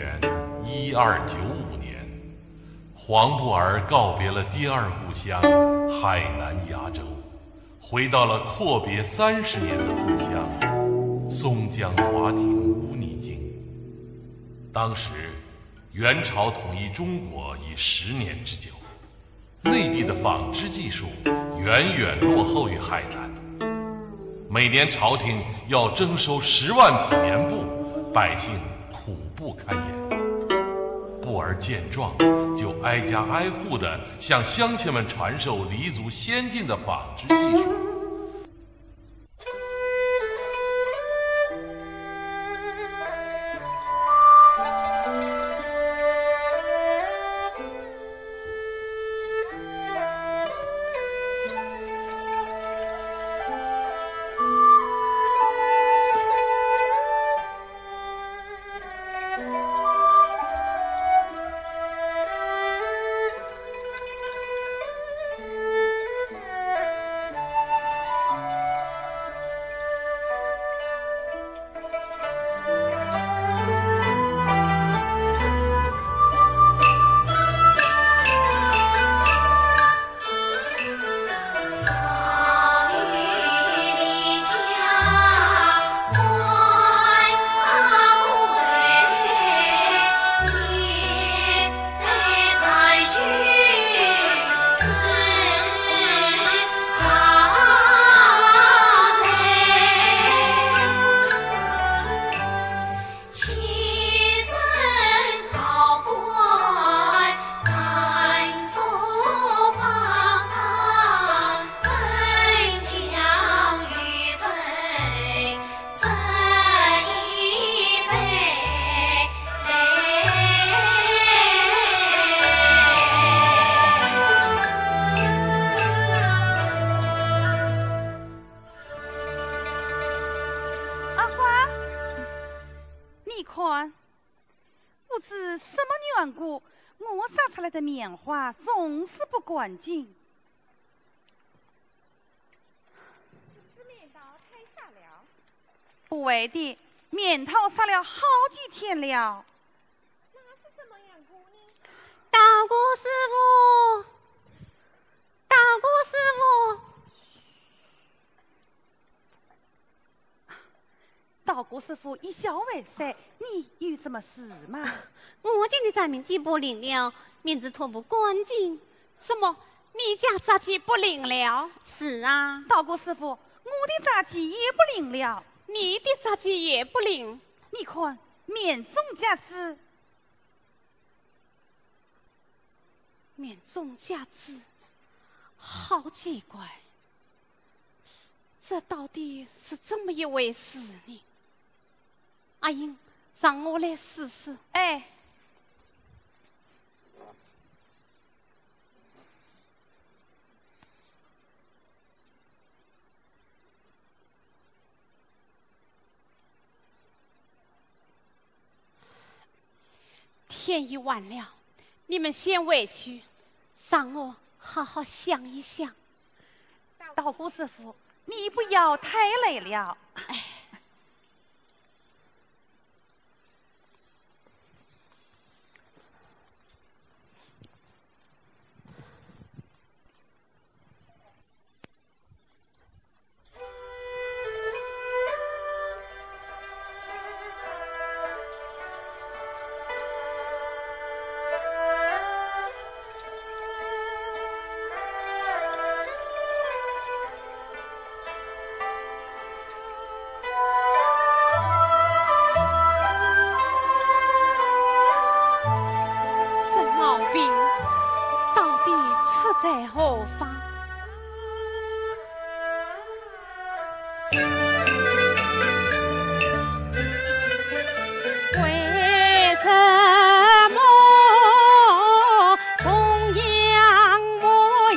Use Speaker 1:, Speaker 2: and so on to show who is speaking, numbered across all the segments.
Speaker 1: 元1295年，黄布尔告别了第二故乡海南崖州，回到了阔别30年的故乡松江华亭乌泥泾。当时，元朝统一中国已10年之久，内地的纺织技术远远落后于海南。每年朝廷要征收10万匹棉布，百姓苦不堪言。布尔见状，就挨家挨户地向乡亲们传授黎族先进的纺织技术。
Speaker 2: 棉花总是不干净，
Speaker 3: 是棉刀太傻了。
Speaker 2: 不为的，棉套杀了好几天了。
Speaker 3: 那是什么缘故呢？
Speaker 4: 道姑师傅，道姑师傅，
Speaker 2: 道姑师傅以小为色，你有什么事吗？
Speaker 4: 我家的杂名记不灵了。面子拖不干净，
Speaker 5: 怎么你家杂技不灵了？
Speaker 4: 是啊，
Speaker 2: 道姑师傅，我的杂技也不灵了，
Speaker 5: 你的杂技也不灵。
Speaker 2: 你看面中夹子，
Speaker 5: 面中夹子，好奇怪，这到底是怎么一回事呢？阿英，让我来试试。
Speaker 2: 哎。
Speaker 5: 天已晚了，你们先回去，让我好好想一想。
Speaker 2: 道姑师傅，你不要太累了。
Speaker 5: 哎，在何方？为什么同样莫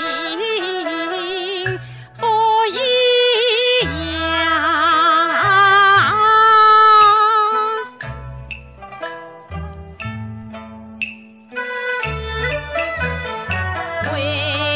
Speaker 5: 因不一样？为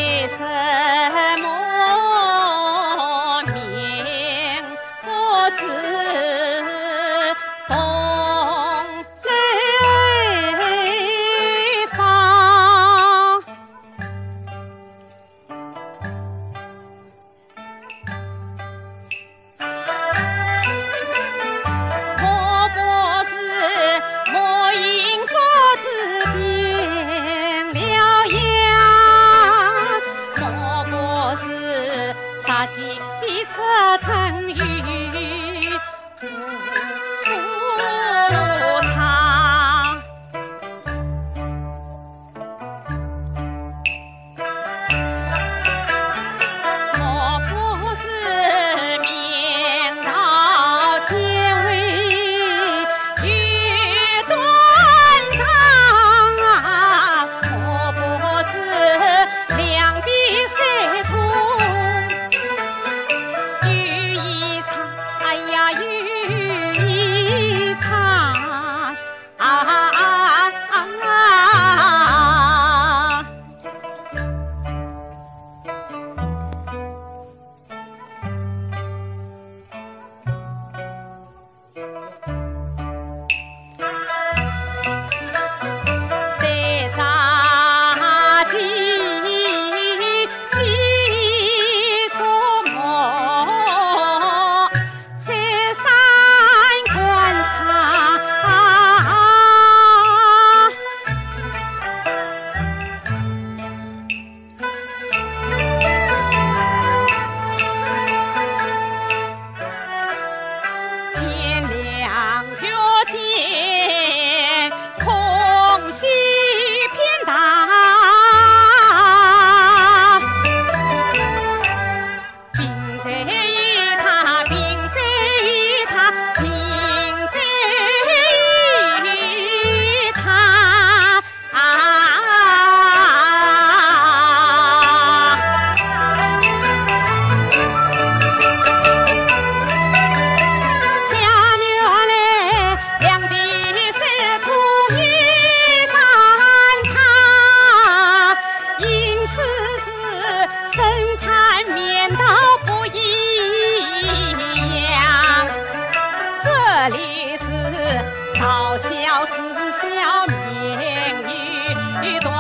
Speaker 5: 这里是道小知晓年语短，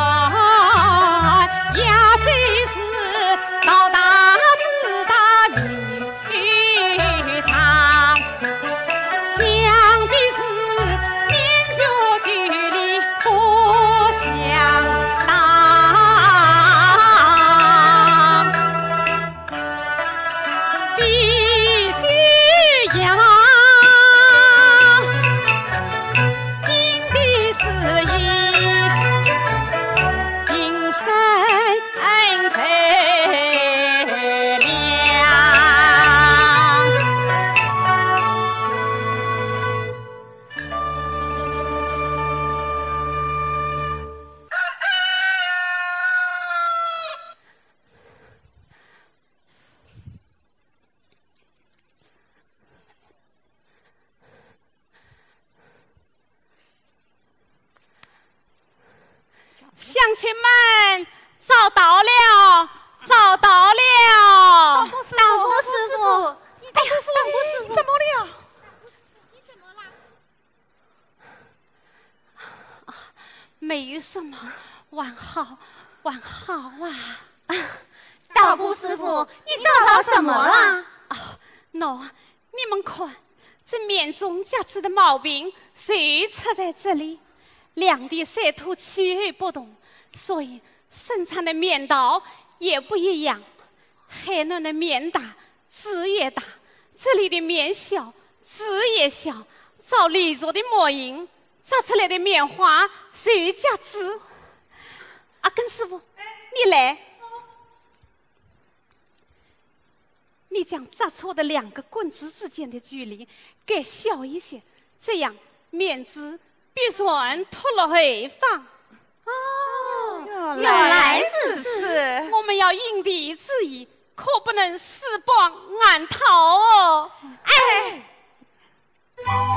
Speaker 5: 呀最是道大知大语长，想必是年久距离不相当，必须要因地制宜，谨慎测量。乡亲们，找到了，找到了！
Speaker 4: 道姑师傅，哎呀，道姑师傅，
Speaker 2: 怎么了？
Speaker 4: 你怎么了？
Speaker 5: 没有什么，完好，完好啊！
Speaker 4: 道姑师傅，你找到什么了？
Speaker 5: 喏，你们看，这面中夹子的毛病谁出在这里？两地色土气味不同，所以生产的面道也不一样。海南的面大，籽也大；这里的面小，籽也小。照李做的模样，炸出来的面花谁夹子？阿根师傅，你来。你将炸出的两个棍子之间的距离给小一些，这样面汁必算脱了回放。
Speaker 2: 原
Speaker 4: 原来是
Speaker 2: 是。
Speaker 5: 我们要因地制宜，可不能死绑暗逃哦。
Speaker 4: 哎。